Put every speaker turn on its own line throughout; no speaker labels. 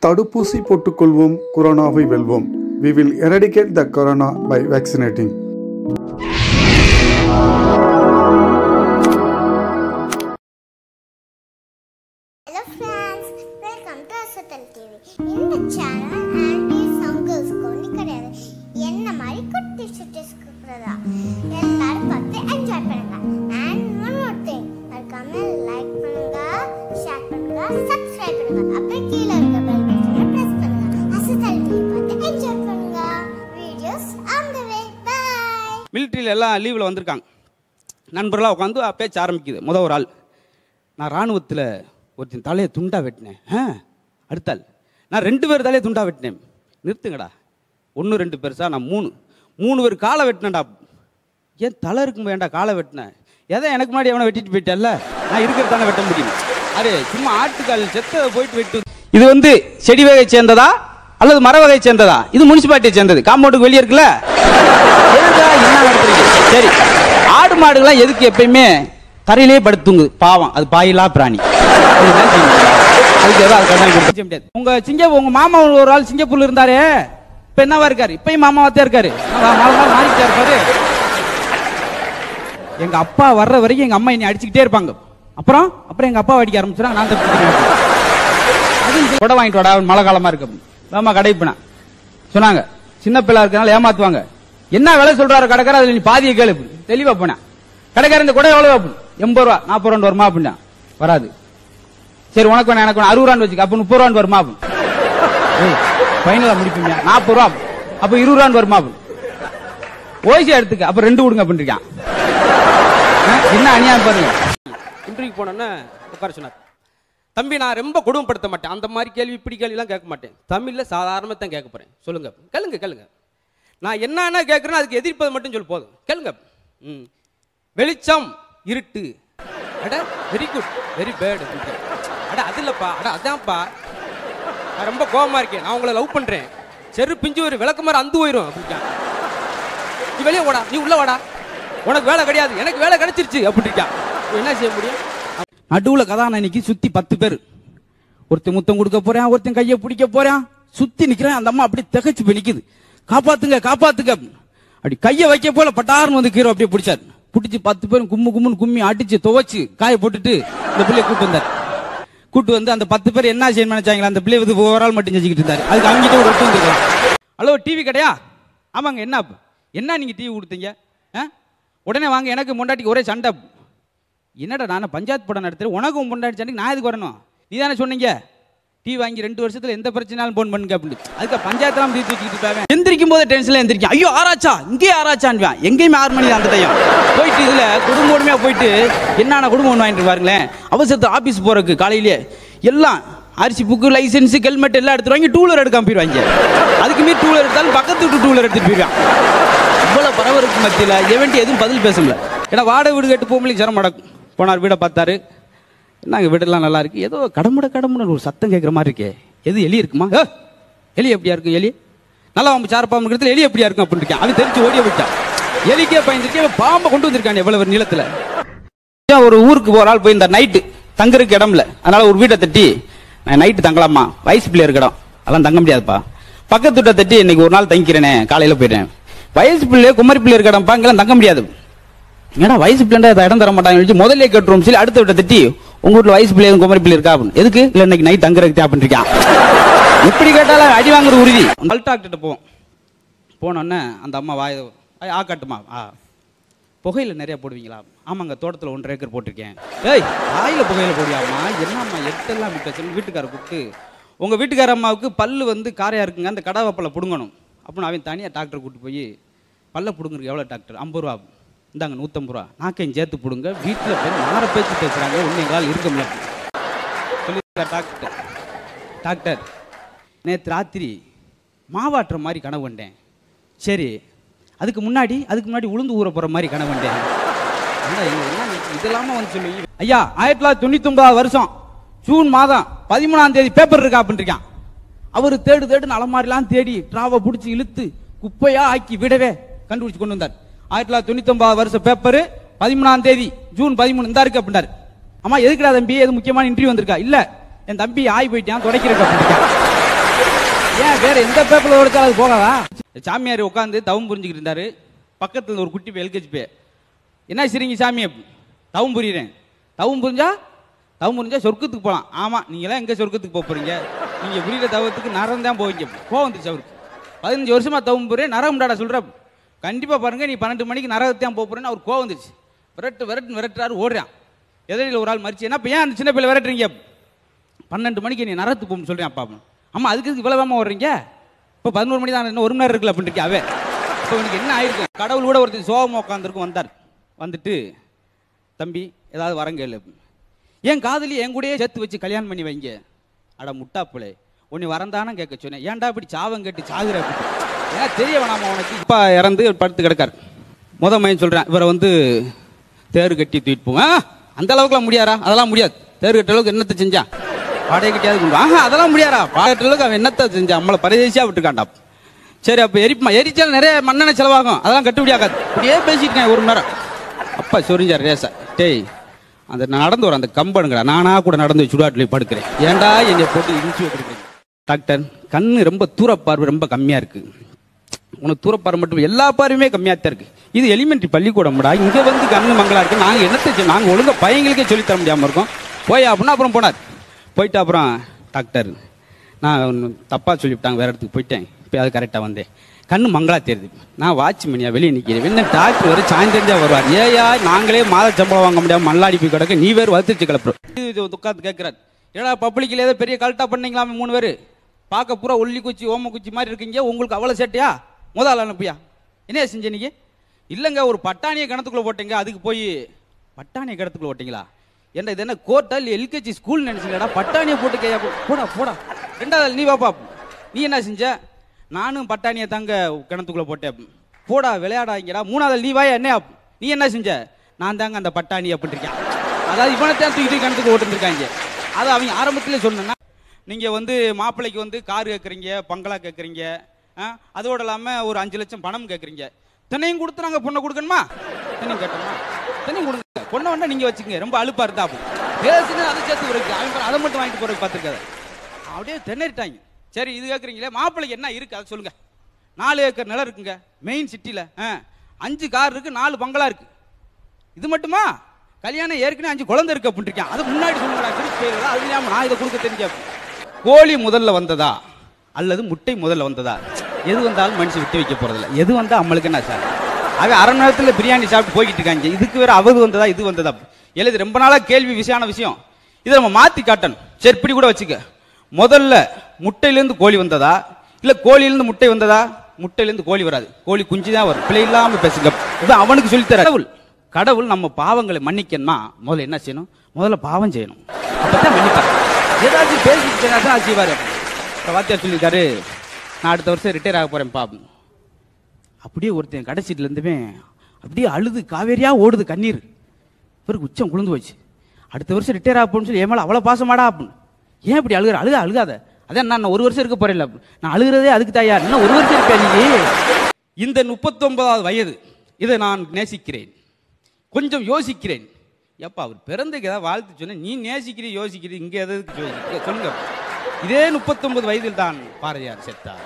தடுப்பூசி போட்டுக்கொள்வோம், கொரோனாவை வெல்வோம். We will eradicate the corona by vaccinating.
Hello friends, welcome to Asatal TV. இந்த channel aunties uncles கோனி கிடையாது. என்ன மாதிரி குட்டி சுட்டிஸ் குறதா எல்லாரும் பார்த்து என்ஜாய் பண்ணுங்க. And one more thing, மறக்காம லைக் பண்ணுங்க, ஷேர் பண்ணுங்க, சப்ஸ்கிரைப் பண்ணுங்க. அப்புறம் கீழ இருக்க பெல் பட்டனை பிரஸ் பண்ணுங்க. Asatal TV பார்த்து என்ஜாய் பண்ணுங்க. Videos on the way. Bye.
மிலிட்டரியில் எல்லாம் லீவில் வந்திருக்காங்க. நண்பர்களாக உட்காந்து பேச்சு ஆரம்பிக்குது. ஒரு ஆள், நான் இராணுவத்தில் ஒருத்தன் தலையை துண்டா வெட்டினேன். அடுத்தாள், நான் 2 பேர் தலையை துண்டா வெட்டினேன். நிறுத்துங்கடா, 1 2 பெருசா, நான் 3 பேர் காலை வெட்டினேன்டா. ஏன் தலை இருக்கும் வேண்டா காலை வெட்டினேன்? எதை எனக்கு முன்னாடி எவனை வெட்டிட்டு போயிட்டேன்ல, நான் இருக்கிறதானே வெட்ட முடியும். அரே சும்மா ஆட்டுக்கால் செத்ததை போயிட்டு வெட்டு. இது வந்து செடி வகை சேர்ந்ததா அல்லது மர வகை சேர்ந்ததா? இது முனிசிபாலிட்டியை சேர்ந்தது. காம்பவுண்டுக்கு வெளியே இருக்குல்ல. என்ன நடத்துறீங்க? சரி, ஆடு மாடுகள்லாம் எதுக்கு எப்பயுமே தரையிலே படுத்துங்க? பாவம், அது பாயிலா பிராணி. உங்க உங்க மாமா ஒரு ஆள் சிங்கப்பூர்ல இருந்தாரு. இப்ப என்னவா இருக்காரு? இப்பயும் மாமாவா இருக்காரு. மாறிட்டே இருப்பாரு. எங்க அப்பா வர்ற வரைக்கும் எங்க அம்மா என்னை அடிச்சுக்கிட்டே இருப்பாங்க. அப்புறம் எங்க அப்பா அடிக்க ஆரம்பிச்சாங்க. நான் கொடை வாங்கிட்டு வாடா, மழை காலமா இருக்கு. ஆமா, கடைப்பினா சொன்னாங்க. சின்ன பிள்ளை இருக்கனால ஏமாத்துவாங்க. என்ன விலை சொல்றாரு கடைக்கார, அதுல நீ பாதியை கேளு. தெளிவா போனா கடைக்கார, இந்த கொடை எவ்வளவு? 80 ரூபா. 40 ரூபா வருமா அப்படின்னா வராது. சரி, உனக்கு வேணா எனக்கு 60 ரூபான்னு வச்சுக்க. அப்ப 30 ரூபான்னு வருமா? பைனலா முடிப்பீங்க. 40 ரூபா. அப்ப 20 ரூபான்னு வருமா? ஓய்சி எடுத்துக்க. அப்ப 2 கொடுங்க அப்படின்றான். என்ன அநியாயம் பாருங்க. இன்டர்வியூக்கு போனோன்னா உட்கார சொன்னார். தம்பி, நான் ரொம்ப கொடுமைப்படுத்த மாட்டேன். அந்த மாதிரி கேள்வி இப்படி கேள்விலாம் கேட்க மாட்டேன். தமிழ்ல சாதாரணமாக தான் கேட்க போறேன். சொல்லுங்க. கேளுங்க. நான் என்ன கேட்கறேன்னு அதுக்கு எதிர்ப்பது மட்டும் சொல்லு போதும். கேளுங்க. வெளிச்சம், இருட்டு. அட வெரி குட், வெரி பேட். அட அது இல்லப்பா, அட அதான்ப்பா, நான் ரொம்ப கோபமா இருக்கேன், நான் உங்களை லவ் பண்றேன், செரு பிஞ்சு ஒரு விளக்குமாறு அந்து போயிரும் அப்படின்ட்டான். நீ வெளியே ஓடா, நீ உள்ள வாடா, உனக்கு வேலை கிடையாது, எனக்கு வேலை கிடைச்சிருச்சு அப்படின்ட்டான். என்ன செய்ய முடியும்? நடுவுல கதாநாயகிக்கு சுத்தி 10 பேர். ஒருத்தன் முத்தம் கொடுக்க போறான், ஒருத்தன் கையை பிடிக்க போறான், சுத்தி நிக்கிறேன். அந்த அம்மா அப்படி திகைச்சு போய் நிக்குது. காப்பாத்துங்க அப்படி கையை வைக்க போல பட்டார்னு வந்து கீரை அப்படியே பிடிச்சாரு. பிடிச்சி 10 பேரும் கும்முன்னு கும்மி அடிச்சு துவைச்சு காய போட்டுட்டு இந்த பிள்ளைய கூட்டு வந்து அந்த 10 பேர் என்ன செய்யணும் நினைச்சாங்களா? அந்த பிள்ளை வந்து ஒரு ஆள் மட்டும் செஞ்சுக்கிட்டு இருந்தாரு. அதுக்கு அவங்கிட்ட ஒரு ஒட்டு வந்துருக்கலாம். ஹலோ, டிவி கடையா? ஆமாங்க. என்ன நீங்க டிவி கொடுத்தீங்க? உடனே வாங்க, எனக்கு முண்டாட்டிக்கு ஒரே சண்டை. என்னடா, நான் பஞ்சாயத்து படம் நடத்துறேன், உனக்கும் முண்டாட்டி சண்டைக்கு நான் எதுக்கு வரணும்? நீ தானே சொன்னீங்க டிவி வாங்கி 2 வருஷத்துல எந்த பிரச்சனாலும் போன் பண்ணுங்க அப்படின்னு. அதுக்கு பஞ்சாயத்துலாம் தீர்த்து வச்சுக்கிட்டு எந்திரிக்கும் போது டென்ஷன்ல எந்திரிக்கும். ஐயோ ஆராய்ச்சா, இங்கே ஆராய்ச்சான்வான். எங்கேயுமே 6 மணி அந்த டைம் போயிட்டு இதுல குடும்பமே போயிட்டு என்னென்ன குடும்பம் வாங்கிட்டு பாருங்களேன். அவசரத்து ஆபீஸ் போறதுக்கு காலையிலேயே எல்லாம் அரிசி புக்கு, லைசன்ஸ், ஹெல்மெட் எல்லாம் எடுத்துட்டு வாங்கி 2 வீலர் எடுக்காம போயிருவாங்க. அதுக்கு மீறி 2 வீலர் எடுத்தாலும் பக்கத்து விட்டு 2 வீலர் எடுத்துட்டு போயிருவான். இவ்வளவு பரவருக்கு மத்தியில எவன்ட்டு எதுவும் பதில் பேச முடியல. ஏன்னா வாடகை வீடு கேட்டு போகும்போது சிரமம் நடக்கும். போனார், வீடை பார்த்தாரு. நாங்கள் வீடெல்லாம் நல்லா இருக்கு, ஏதோ கடமுட ஒரு சத்தம் கேட்குற மாதிரி இருக்கே. எது எலி இருக்குமா? எலி எப்படியா இருக்கும்? எலி நல்லா அவங்க சாரப்பாம்பு இடத்துல எலி எப்படியா இருக்கும் அப்படின்னு இருக்கேன். அவன் தெரிஞ்சு ஓடிய விட்டான். எலிக்கே பயந்துருக்கேன், பாம்பை கொண்டு வந்திருக்கான் எவ்வளவு நீளத்துல. ஒரு ஊருக்கு ஒரு ஆள் போயிருந்தார். நைட்டு தங்குறதுக்கு இடம்ல, அதனால ஒரு வீட்டை தட்டி, நான் நைட்டு தங்கலாமா, வயசு பிள்ளை இருக்க இடம், அதெல்லாம் தங்க முடியாதுப்பா, பக்கத்து வீட்டை தட்டி இன்னைக்கு ஒரு நாள் தங்கிக்கிறேனே, காலையில போயிடுறேன். வயசு பிள்ளை குமரி பிள்ளை இருக்க இடம்ப்பா, இங்கெல்லாம் தங்க முடியாது. ஏன்னா வயசு பிள்ளை இடம் தர மாட்டாங்க, முதல்ல கேட்டுரும். சரி, அடுத்த வீட்டை தட்டி, உங்க வீட்டுல வயசு பிள்ளை குமரி பிள்ளை இருக்கா அப்படின்னு. எதுக்கு? இல்ல இன்னைக்கு நைட் தங்குறதுக்கு அப்படின்னு இருக்கான். எப்படி கேட்டாலும் அடி வாங்குற உறுதி. டாக்டர்கிட்ட போனோன்னே அந்த அம்மா காட்டுமா, புகையில நிறைய போடுவீங்களா? ஆமாங்க, தோட்டத்தில் 1.5 ஏக்கர் போட்டிருக்கேன். வாயில புகையில போடுவாமா? என்னம்மா எட்டெல்லாம் விட்டு வீட்டுக்கார கூப்பிட்டு, உங்க வீட்டுக்கார அம்மாவுக்கு பல்லு வந்து காரையா இருக்குங்க, அந்த கடவை பல்ல பிடுங்கணும் அப்படின்னு அவன் தனியாக டாக்டரை கூப்பிட்டு போய், பல்ல பிடுங்குறதுக்கு எவ்வளோ டாக்டர்? 50 ரூபா. இந்தாங்க 150 ரூபா, நாக்கையும் சேர்த்து பிடுங்க, வீட்டில் போய் மாற பேச்சு பேசுகிறாங்க, ஒன்று எங்களால் இருக்க முடியல சொல்லி. டாக்டர் நேற்று ராத்திரி மாவாட்டுற மாதிரி கனவு கண்டேன். சரி, அதுக்கு முன்னாடி உளுந்து ஊற போகிற மாதிரி கனவு கண்டேன். இதெல்லாம வந்து சொல்லி, ஐயா 1999 வருஷம் ஜூன் மாதம் 13ஆம் தேதி பேப்பர் இருக்கா அப்படின்னு இருக்கான். அவர் தேடுன்னு அலமாரிலாம் தேடி டிராவை பிடிச்சி இழுத்து குப்பையா ஆக்கி விடவே கண்டுபிடிச்சு கொண்டு வந்தார். 1999 வருஷம் பேப்பரு 13ஆம் தேதி ஜூன் 13 இந்த இருக்கு அப்படின்னாரு. அம்மா எதுக்குடா தம்பி, எது முக்கியமான இன்டர்வியூ வந்திருக்கா? இல்ல, என் தம்பி ஆகி போயிட்டான், துடைக்கிறக்க அப்படின்ட்டான். ஏன் வேற எந்த பேப்பர்ல ஓடிச்சாலும் அது போகாதா? சாமியார் உட்காந்து தவம் புரிஞ்சுக்கிட்டு இருந்தாரு. பக்கத்துல ஒரு குட்டி எல்கேஜி பே, என்ன சரிங்க சாமி, தவம் புரியுறேன். தவம் புரிஞ்சா சொர்க்கத்துக்கு போகலாம். ஆமா, நீங்களாம் எங்க சொர்க்கத்துக்கு போக போறீங்க? நீங்க புரியுற தவத்துக்கு நரம் தான் போவீங்க. கோவம் வந்துச்சு அவருக்கு. 15 வருஷமா தவம் புரியுறேன், நரம்டாடா சொல்ற. கண்டிப்பா பாருங்க, நீ 12 மணிக்கு நரகத்தான் போக போறேன்னு அவர் கோவம் வந்துச்சு. விரட்டுறாரு, ஓடுறான். எதிரில் ஒரு ஆள் மறிச்சு, என்ன ஏன் அந்த சின்ன பிள்ளை விரட்டுறீங்க? 12 மணிக்கு நீ நரகத்துக்கு போகணும்னு சொல்றேன். அப்பா அம்மா அதுக்கு இவ்வளவாம ஓடுறீங்க? இப்போ 11 மணி தான், இன்னும் 1 மணி நேரம் இருக்குல்ல அப்படின்னு இருக்கியாவே. இப்போ எனக்கு என்ன ஆயிருக்கும்? கடவுள் கூட ஒருத்தர் சோகமாக உட்காந்துருக்கும். வந்தார். வந்துட்டு, தம்பி ஏதாவது வரங்கேளு, ஏன் காதலி என் கூடயே சேர்த்து வச்சு கல்யாணம் பண்ணி வைங்க. அட முட்டாப்பிள்ளை, உன்னை வரந்தானே கேட்க சொன்னேன், ஏன்டா இப்படி சாவம் கேட்டு சாகுற? ஏன்னா தெரிய வேணாமா உனக்கு? இப்போ இறந்து படுத்து கிடக்கார். மையம் சொல்கிறேன், இவரை வந்து தேர் கட்டி தூக்கிட்டு போவேன். அந்த அளவுக்குலாம் முடியாரா? அதெல்லாம் முடியாது. தேர் கட்ட அளவுக்கு என்னத்தை செஞ்சான்? பாடையை கட்டியாவது கொண்டு அதெல்லாம் முடியாரா? பாடை கட்ட அளவுக்கு அவன் என்னத்தை செஞ்சான்? நம்மளை பரதேசியாக விட்டுருக்காண்டா. சரி, அப்போ எரிச்சால் நிறைய மண்ணெண்ணை செலவாகும், அதெல்லாம் கட்டுப்படியாகாது. இப்படியே பேசிட்டு 1 மணி நேரம். அப்பா சொரிஞ்சார் ரேசா, டேய் அந்த நடந்து வர அந்த கம்பனுங்கடா, நானா கூட நடந்து சுடாட்டில் படுக்கிறேன், ஏன்டா என்னை போட்டு இடிச்சு வைக்கிறேன். டாக்டர், கண்ணு ரொம்ப தூரப்பார்வை ரொம்ப கம்மியாக இருக்கு. உனக்கு தூரப்பார்வை மட்டும் எல்லா பார்வையுமே கம்மியாக தான் இருக்கு. இது எலிமெண்ட்ரி பள்ளிக்கூடம்டா, இங்கே வந்து கண்ணு மங்களா இருக்கு. நாங்கள் என்னத்தை நாங்கள் ஒழுங்காக பையங்களுக்கே சொல்லித்தர முடியாமல் இருக்கோம். போய் அப்படின்னா அப்புறம் போனார். போயிட்டு அப்புறம் டாக்டர் நான் தப்பாக சொல்லிவிட்டாங்க, வேற இடத்துக்கு போயிட்டேன். இப்போ அது கரெக்டாக வந்தேன். கண்ணு மங்களா தெரியுது. நான் வாட்ச்மேனியா வெளியே நிற்கிறேன். என்ன டாக்டர் வர சாயந்தரம் வருவார். ஏயா நாங்களே மாத சம்பளம் வாங்க முடியாமல் மல்லாடி போய் கிடக்க, நீ வேறு வளர்த்துச்சு கிளப்புறோம். உட்காந்து கேட்குறாரு, ஏடா பப்ளிக்கில் ஏதோ பெரிய கல்ட்டா பண்ணீங்களாமே 3 பேர், பார்க்க பூரா ஒல்லி குச்சி ஓம குச்சி மாதிரி இருக்கீங்க, உங்களுக்கு அவ்வளோ சேட்டையா? முதல் அனுப்பியா என்ன செஞ்ச நீங்க? இல்லைங்க, ஒரு பட்டாணியை கிணத்துக்குள்ளே போட்டீங்க, அதுக்கு போய் பட்டாணியை கிணத்துக்குள்ளே போட்டிங்களா? என்ன இது என்ன கோர்ட்டா இல்லை எல்கேஜி ஸ்கூல் நினைச்சீங்கடா? பட்டாணியை போட்டு கேயா போடா. 2வது நீ வாப்பா, நீ என்ன செஞ்ச? நானும் பட்டாணியை தாங்க கிணத்துக்குள்ள போட்டேன். போடா விளையாடாங்கடா. 3வது நீ வாயா, என்ன நீ என்ன செஞ்ச? நான் தாங்க அந்த பட்டாணி அப்படின்னு இருக்கேன். அதாவது இவனைத்தான் தூக்கிட்டு கிணத்துக்கு ஓட்டுருக்காங்க. அதை அவங்க ஆரம்பத்திலே சொன்னா, நீங்க வந்து மாப்பிள்ளைக்கு வந்து கார் கேட்குறீங்க, பங்களா கேட்குறீங்க, அதோட இல்லாமல் ஒரு 5 லட்சம் பணம் கேட்குறீங்க. தினையும் கொடுத்து நாங்கள் பொண்ணை கொடுக்கணுமா? தினையும் கேட்டோமா? தினையும் கொடுங்க. பொண்ணை வேணா நீங்க வச்சுக்கோங்க, ரொம்ப அழுப்பா இருந்தா பேசுன்னு அதை சேர்த்து இருக்கு. அவங்க அதை மட்டும் வாங்கிட்டு போறதுக்கு பார்த்துருக்காது. அப்படியே திணறிட்டாங்க. சரி இது கேட்குறீங்களே, மாப்பிள்ளைக்கு என்ன இருக்கு அதை சொல்லுங்க. 4 ஏக்கர் நிலம் இருக்குங்க மெயின் சிட்டியில், 5 கார் இருக்கு, 4 பங்களா இருக்கு. இது மட்டுமா? கல்யாணம் ஏற்கனவே 5 குழந்தை இருக்கு அப்படின்னு இருக்கேன். அது முன்னாடி சொல்லுங்க, அது இல்லாமல் நான் இதை கொடுக்க தெரிஞ்ச. கோழி முதல்ல வந்ததா அல்லது முட்டை முதல்ல வந்ததா? எது வந்தாலும் மனுஷன் விட்டு வைக்க போறதில்ல. எது வந்தா நம்மளுக்கு என்ன சார்? அவன் 1/2 மணி நேரத்தில் பிரியாணி சாப்பிட்டு போய்கிட்டு இருக்காங்க. இதுக்கு வேற அவது வந்ததா இது வந்ததா? எழுது ரொம்ப நாளா கேள்வி விஷயமான விஷயம். இதை நம்ம மாத்தி காட்டணும். சரி இப்படி கூட வச்சுக்க, முதல்ல முட்டையிலேருந்து கோழி வந்ததா இல்ல கோழியிலேருந்து முட்டை வந்ததா? முட்டையிலேருந்து கோழி வராது, கோழி குஞ்சு தான் வரும். பிள்ளை இல்லாம பேசுங்க. இது அவனுக்கு சொல்லித்தர கடவுள். நம்ம பாவங்களை மன்னிக்கணும்னா முதல்ல என்ன செய்யணும்? முதல்ல பாவம் செய்யணும், அப்பதான் மன்னிப்பார். ஏதாச்சும் பேசிட்டு செய்வாரு. வாத்தியார் சொல்லியிருக்காரு, நான் அடுத்த வருஷம் ரிட்டையர் ஆக போறேன் பாப்போம். அப்படியே ஒருத்தன் கடைசீட்டுல இருந்துமே அப்படியே அழுது காவேரியா ஓடுது கண்ணீர். இவருக்கு உச்சம் குளிர்ந்து போச்சு. அடுத்த வருஷம் ரிட்டையர் ஆக போன்னு சொல்லி ஏன் மேல அவ்வளவு பாசமாடா அப்படின்னு. ஏன் இப்படி அழுகாத? அதான் நான் 1 வருஷம் இருக்க போறேன். நான் அழுகிறதே அதுக்கு தாயா, இன்னும் 1 வருஷம் இருப்பேன். நீ இந்த 39வது வயது, இதை நான் நேசிக்கிறேன், கொஞ்சம் யோசிக்கிறேன். எப்பா அவர் பிறந்துக்கு ஏதாவது வாழ்த்து சொன்ன, நீ நேசிக்கிறீ யோசிக்கிறீ, இங்க எதுக்கு சொல்லுங்க. இதே 39 வயதில் தான் பாரதியார் செத்தார்.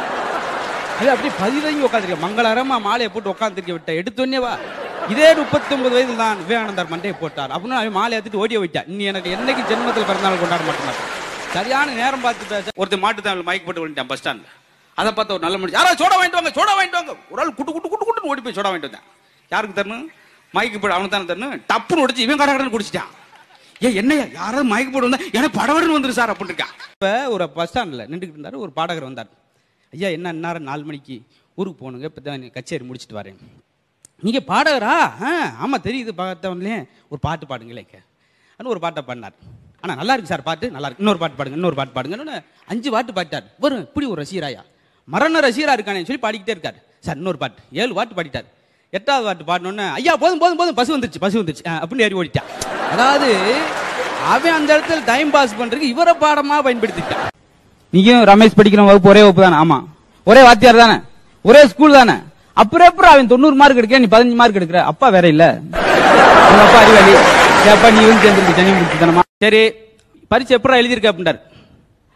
அது அப்படி பதிலங்கி உட்காந்துருக்க, மங்களகரமா மாலையை போட்டு உட்காந்துருக்க விட்ட எடுத்தோன்னே வா. இதே 39 வயதில் தான் விவேகானந்தர் மண்டையை போட்டார். அப்படின்னு அவன் மாலை ஏற்றிட்டு ஓடிய விட்டான். நீ எனக்கு என்னைக்கு ஜென்மத்தில் பிறந்தாலும் கொண்டாட மாட்டேன். சரியான நேரம் பார்த்து பேச ஒருத்தர் மாட்டு தான் மைக் போட்டு விட்டான் பஸ் ஸ்டாண்ட்ல. அதை பார்த்து ஒரு நல்ல முடிச்சு, யாராவது சோடா வாங்கிட்டு வாங்க. ஒரு ஆள் குட்டு ஓடி போய் சோடா வாங்கிட்டு வந்தேன். யாருக்கு தரணும்? மைக்கு போட்டு அவனுக்கு தானே தரணும். டப்புன்னு உடச்சு இவன் கடை குடிச்சிட்டான். என்னையா யாராவது மயக்கு போட்டு வந்தா எனக்கு படவடன்னு வந்துரு சார் அப்படின்னு இருக்கான். இப்போ ஒரு பஸ் ஸ்டாண்டில் நின்றுக்கிட்டு இருந்தாரு. ஒரு பாடகர் வந்தார். ஐயா என்ன நேரம் 4 மணிக்கு ஊருக்கு போகணுங்க, இப்போ தான் கச்சேரி முடிச்சுட்டு வரேன். நீங்கள் பாடகரா? ஆமாம் தெரியுது, பார்த்தவங்களே ஒரு பாட்டு பாடுங்களே அப்படின்னு ஒரு பாட்டை பாடினார். ஆனால் நல்லா இருக்கு சார் பாட்டு, நல்லா இருக்கு, இன்னொரு பாட்டு பாடுங்கன்னு 5 பாட்டு பாடிட்டார். வரும் இப்படி ஒரு ரசிகராயா, மரண ரசிகரா இருக்கானே சொல்லி பாடிக்கிட்டே இருக்கார். சார் இன்னொரு பாட்டு 7 பாட்டு பாடிட்டார். 8வது பாட்டு பாடினோன்னு ஐயா போதும் பசு வந்துருச்சு அப்படின்னு ஏறி ஓடிட்டான். அதாவது அவன் அந்த இடத்துல டைம் பாஸ் பண்றதுக்கு இவரை பாடமா பயன்படுத்திட்டான். நீயும் ரமேஷ் படிக்கிற வகுப்பு ஒரே வகுப்பு தானே? ஆமா. ஒரே வாத்தியார் தானே? ஒரே ஸ்கூல் தானே? அப்புறம் அவன் 90 மார்க் எடுக்க, நீ 15 மார்க் எடுக்கிற. அப்பா வேற இல்ல, அப்பா அறிவாளி. அப்பா நீ வந்து சேர்ந்துருக்கு தனி முடிச்சு தானமா? சரி பரீட்சை எப்படா எழுதியிருக்க அப்படின்றார்.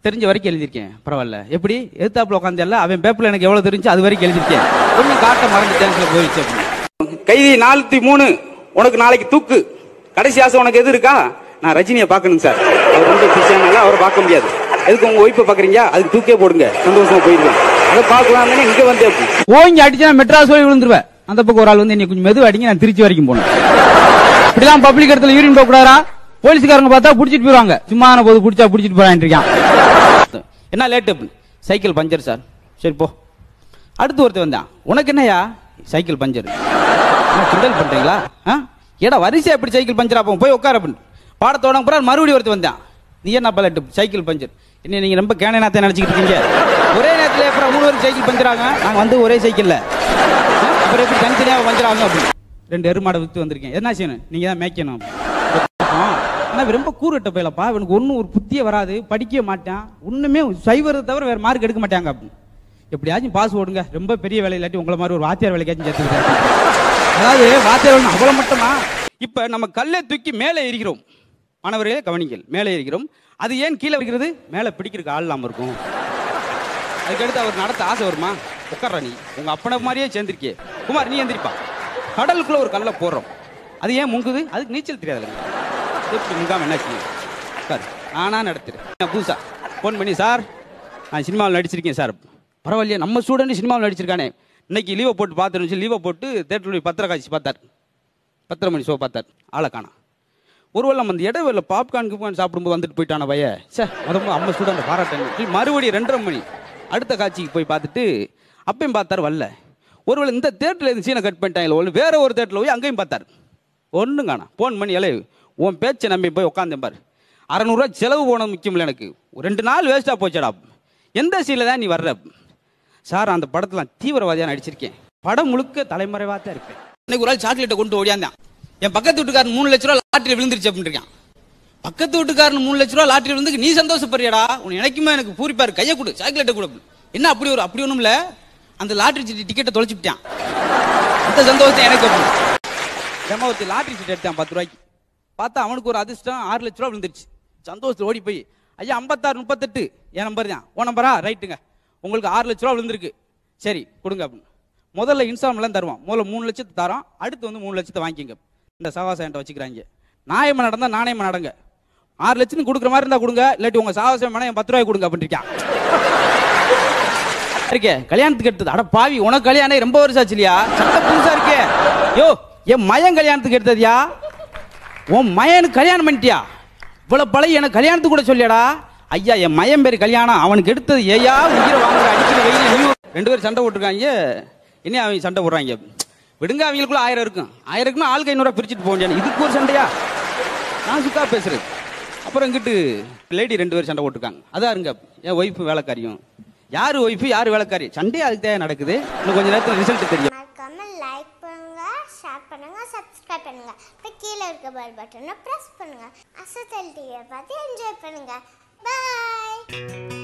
தெரிஞ்ச வரைக்கும் எழுதியிருக்கேன். பரவாயில்ல. எப்படி எதிர்த்தாப்புல உட்காந்து அவன் பேப்பர்ல எனக்கு எவ்வளவு தெரிஞ்சு அது வரைக்கும் எழுதியிருக்கேன். கொஞ்சம் காட்ட மறந்து சான்ஸ்ல போயிடுச்சு. கைதி 403 உனக்கு நாளைக்கு தூக்கு. கடைசி ஆசை உனக்கு எது இருக்கா? நான் ரஜினியை பார்க்கணும் சார். அவர் ரொம்ப பிடிச்சானால அவரை பார்க்க முடியாது. எதுக்கு உங்க ஒய்ஃபை பாக்குறீங்க? அதுக்கு தூக்கே போடுங்க, சந்தோஷமா போயிருக்கேன். அதை பார்க்கலாம் இங்க வந்து ஓங்கி அடிச்சா மெட்ராஸ் போய் விழுந்துருவேன். அந்த பக்கம் ஒரு ஆள் வந்து என்னை கொஞ்சம் மெது அடிங்க, நான் திருச்சி வரைக்கும் போனேன். இப்படிலாம் பப்ளிக் இடத்துல யூரின் போக கூடாதா? போலீஸ்காரங்க பார்த்தா புடிச்சிட்டு போயிருவாங்க. சும்மா போது புடிச்சா புடிச்சிட்டு போறான் இருக்கான். என்ன லேட்டு? Cycle puncture sir. சரி போ. அடுத்து ஒருத்தர் வந்தான். உனக்கு என்னையா? Cycle puncture. கிண்டல் பண்றீங்களா? ஏடா வரிசை எப்படி சைக்கிள் பஞ்சர் ஆகும்? போய் உட்கார பாடத்தோட மறுபடியும் ஒருத்தர் வந்தான். நீ என்ன பலட்டு சைக்கிள் பஞ்சர்? என்ன நீங்க ரொம்ப கேனநாத்தை நினைச்சுக்கிட்டு இருக்கீங்க? ஒரே நேரத்தில் அப்புறம் 3 பேருக்கு சைக்கிள் பஞ்சர் ஆகும். நாங்க வந்து ஒரே சைக்கிள்ல அப்புறம் எப்படி தனித்தனியாக பஞ்சர் ஆகும்? அப்படின்னு 2 எருமாடை வித்து வந்திருக்கேன். என்ன செய்யணும்? நீங்க தான் மேய்க்கணும். ரொம்ப கூறுட்ட போயிலப்பா. இவனுக்கு ஒன்னும் ஒரு புத்தியே வராது, படிக்க மாட்டான், ஒண்ணுமே சைவரை தவிர வேற மார்க் எடுக்க மாட்டாங்க. அப்படின்னு எப்படியாச்சும் பாஸ் ஓடுங்க, ரொம்ப பெரிய வேலை இல்லாட்டி உங்களை மாதிரி ஒரு வாத்தியார் வேலைக்காச்சும் சேர்த்துக்கிட்டேன். அதாவது வாத்தியார் அவ்வளவு மட்டுமா? இப்ப நம்ம கல்லை தூக்கி மேலே ஏறிக்கிறோம். மாணவர்களே கவனிங்கள், மேலே ஏறிக்கிறோம். அது ஏன் கீழே வைக்கிறது? மேலே பிடிக்கிறதுக்கு ஆள் இல்லாம இருக்கும். அதுக்கடுத்து அவர் நடத்த ஆசை வருமா? உட்கார நீ உங்க அப்பனை மாதிரியே சேர்ந்திருக்கே குமார், நீ எந்திரிப்பா. கடலுக்குள்ள ஒரு கல்லை போடுறோம். அது ஏன் முங்குது? அதுக்கு நீச்சல் தெரியாது. முங்காம என்ன செய்யும்? சார் நானா நடத்துறேன். புதுசா ஃபோன் பண்ணி, சார் நான் சினிமாவில் நடிச்சிருக்கேன் சார். பரவாயில்லையா, நம்ம ஸ்டூடெண்ட் சினிமாவில் நடிச்சிருக்கானே, இன்னைக்கு லீவை போட்டு பார்த்துருந்துச்சு. லீவை போட்டு தேட்டரில் பத்திர காட்சி பார்த்தார். 10:30 மணி ஷோ பார்த்தார். ஆளை காணா. ஒருவேளை நம்ம அந்த இடைவேளை பாப்கார்ன் சாப்பிடும்போது வந்துட்டு போயிட்டான பைய. சார் முதல்ல அம்மா ஸ்டூடெண்ட் பாராட்டேன். மறுபடியும் 2:30 மணி அடுத்த காட்சிக்கு போய் பார்த்துட்டு அப்பயும் பார்த்தார். வரல. ஒருவேளை இந்த தேட்டரில் இருந்து சீனை கட் பண்ணிட்டாங்க. வேற ஒரு தேட்டரில் போய் அங்கேயும் பார்த்தார். ஒன்றும் காணா. ஃபோன் பண்ணி இலை உன் பேச்சை நம்பி போய் உட்காந்தேன் பாரு. 600 ரூபா செலவு போனது முக்கியம் இல்லை எனக்கு. 2 நாள் வேஸ்ட்டாக போச்சடா. எந்த சீனில் தான் நீ வர்ற? சார் அந்த படத்தில் தீவிரவாதியாக நடிச்சிருக்கேன். படம் முழுக்க தலைமறைவாக தான் இருப்பேன். இன்னைக்கு ஒரு ஆள் சாக்லேட்டை கொண்டு ஓடியாந்தான். என் பக்கத்து வீட்டுக்காரன் 3 லட்ச ரூபா லாட்டரி விழுந்துருச்சு அப்படின்னு இருக்கான். பக்கத்து வீட்டுக்காரன் 3 லட்ச ரூபா லாட்டரி விழுந்து நீ சந்தோஷப்படுறியாடா? உன் எனக்குமே எனக்கு பூரிப்பாரு. கையை கொடு, சாக்லேட்டை கொடு. என்ன அப்படி ஒன்றும் இல்லை, அந்த லாட்டரி டிக்கெட்டை தொலைச்சுட்டான். அந்த சந்தோஷத்தை எனக்கு ஒருத்தர் லாட்டரி சீட் எடுத்தான் 10 ரூபாய்க்கு. பார்த்தா அவனுக்கு ஒரு அதிர்ஷ்டம் 6 லட்ச ரூபா விழுந்துருச்சு. சந்தோஷத்தில் ஓடி போய், ஐயா 56 38 என் நம்பர் தான். ஓ நம்பரா? ரைட்டுங்க, உங்களுக்கு 6 லட்ச ரூபா விழுந்திருக்கு, சரி கொடுங்க அப்படின்னு. முதல்ல இன்ஸ்டால்மெண்ட்லாம் தருவான். முதல்ல 3 லட்சத்தை தரோம், அடுத்து வந்து 3 லட்சத்தை வாங்கிக்கங்க. இந்த சவாசம் என்கிட்ட வச்சுக்கிறாங்க. நாயமா நடந்தா நாணயமா நடங்க. 6 லட்சம் கொடுக்குற மாதிரி இருந்தா கொடுங்க, இல்லாட்டி உங்க சாவாசம் வேணா 10 ரூபாய் கொடுங்க அப்படின்னு இருக்கான். இருக்கே கல்யாணத்துக்கு எடுத்தது. அட பாவி, உனக்கு கல்யாணம் ரொம்ப வருஷம் ஆச்சு இல்லையா? சட்ட புதுசா இருக்கே. யோ என் மயன் கல்யாணத்துக்கு எடுத்ததியா? உன் மயனுக்கு கல்யாணம் பண்ணிட்டியா? இவ்வளவு பழைய எனக்கு கல்யாணத்துக்கு கூட சொல்லியாடா? ஐயா என் மயன் பேர் கல்யாணம், அவனுக்கு எடுத்தது ஏயா உயிரை வாங்குற அடிக்கிற வெயில். 2 பேரும் சண்டை போட்டுருக்காங்க. இனி அவங்க சண்டை போடுறாங்க. விடுங்க, அவங்களுக்குள்ள 1000 இருக்கும். 1000 இருக்குன்னா ஆளுக்கு 500 ரூபா பிரிச்சுட்டு போக முடியாது. இதுக்கு ஒரு சண்டையா? நான் சுக்கா பேசுறது. அப்புறம் இங்கிட்டு லேடி 2 பேர் சண்டை போட்டுருக்காங்க. அதான் இருங்க, என் ஒய்ஃபு வேலைக்காரியும். யாரு ஒய்ஃபு யாரு வேலைக்காரி? சண்டையே அதுக்கு தான் நடக்குது. இன்னும் கொஞ்சம் நேரத்தில் ரிசல்ட் தெரியும்.
லைக் பண்ணுங்க, ஷேர் பண்ணுங்க, சப்ஸ்கிரைப் பண்ணுங்க. அப்புறம் கீழே இருக்க பெல் பட்டனை பிரஸ் பண்ணுங்க. அசத்தல் டிவியை பார்த்து என்ஜாய் பண்ணுங்க. பாய்.